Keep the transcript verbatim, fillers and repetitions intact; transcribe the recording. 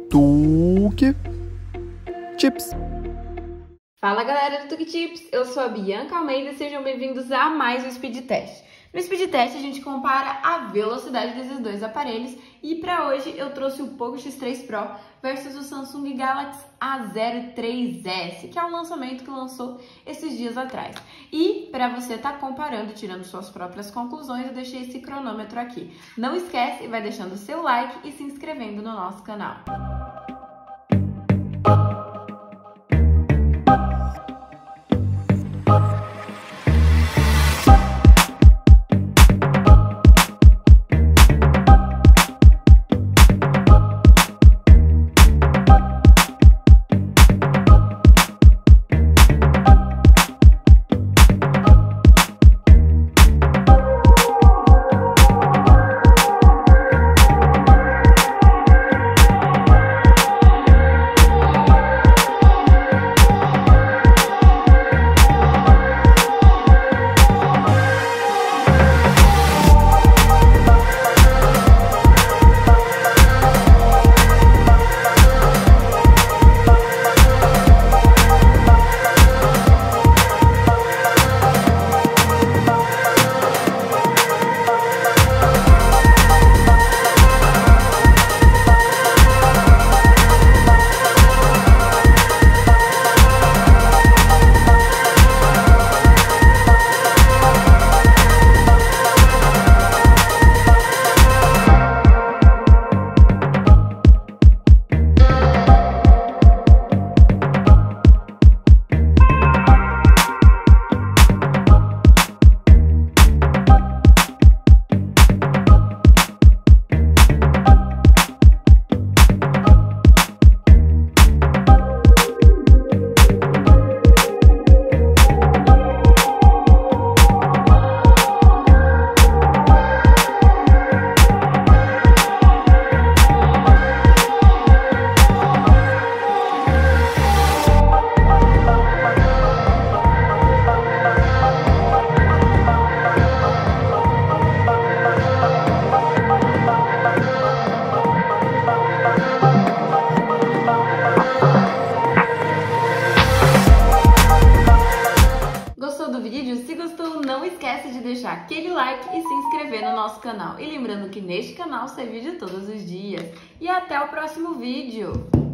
Tuque Tips. Fala galera do Tuque Tips, eu sou a Bianca Almeida e sejam bem-vindos a mais um Speed Test. No Speed Test a gente compara a velocidade desses dois aparelhos e para hoje eu trouxe o Poco X três Pro versus o Samsung Galaxy A zero três S, que é um lançamento que lançou esses dias atrás. E para você estar tá comparando e tirando suas próprias conclusões, eu deixei esse cronômetro aqui. Não esquece, vai deixando o seu like e se inscrevendo no nosso canal. Se gostou, não esquece de deixar aquele like e se inscrever no nosso canal. E lembrando que neste canal sai vídeo todos os dias. E até o próximo vídeo!